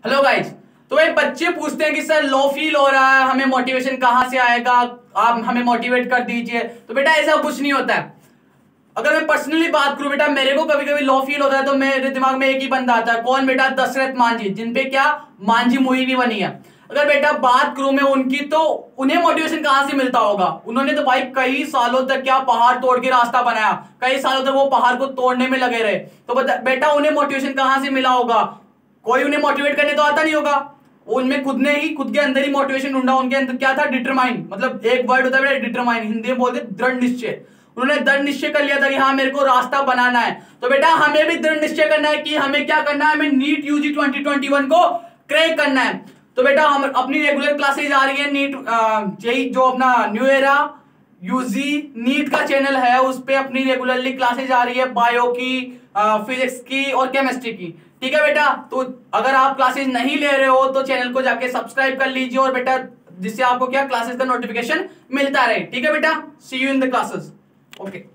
Hello guys. तो भाई बच्चे पूछते हैं कि सर लो फील हो रहा है, हमें मोटिवेशन कहाँ से आएगा, आप हमें मोटिवेट कर दीजिए। तो बेटा ऐसा कुछ नहीं होता है। अगर मैं पर्सनली बात करूं बेटा, मेरे को कभी कभी लो फील होता है तो मेरे दिमाग में एक ही बंदा आता है। कौन बेटा? दशरथ मांझी, जिनपे क्या मांझी मूवी भी बनी है। अगर बेटा बात करूं मैं उनकी, तो उन्हें मोटिवेशन कहां से मिलता होगा? उन्होंने तो भाई कई सालों तक क्या पहाड़ तोड़ के रास्ता बनाया, कई सालों तक वो पहाड़ को तोड़ने में लगे रहे। तो बेटा उन्हें मोटिवेशन कहां से मिला होगा? कोई उन्हें मोटिवेट करने तो आता नहीं होगा। उनमें खुद ने ही खुद के अंदर ही मोटिवेशन ढूंढा। उनके अंदर क्या था? डिटरमाइन। मतलब एक वर्ड होता है डिटरमाइन, हिंदी में बोलते दृढ़ निश्चय। उन्होंने दृढ़ निश्चय कर लिया था कि हाँ मेरे को रास्ता बनाना है। तो बेटा हमें भी दृढ़ निश्चय करना है कि हमें क्या करना है, हमें नीट यूजी 2021 को क्रैक करना है। तो बेटा हम अपनी रेगुलर क्लासेज आ रही है नीट जेई, जो अपना न्यू एरा यूजी नीट का चैनल है, उस पे अपनी रेगुलरली क्लासेज आ रही है बायो की, फिजिक्स की और केमिस्ट्री की। ठीक है बेटा, तो अगर आप क्लासेज नहीं ले रहे हो तो चैनल को जाके सब्सक्राइब कर लीजिए, और बेटा जिससे आपको क्या क्लासेस का नोटिफिकेशन मिलता रहे। ठीक है बेटा, see you in the classes. Okay.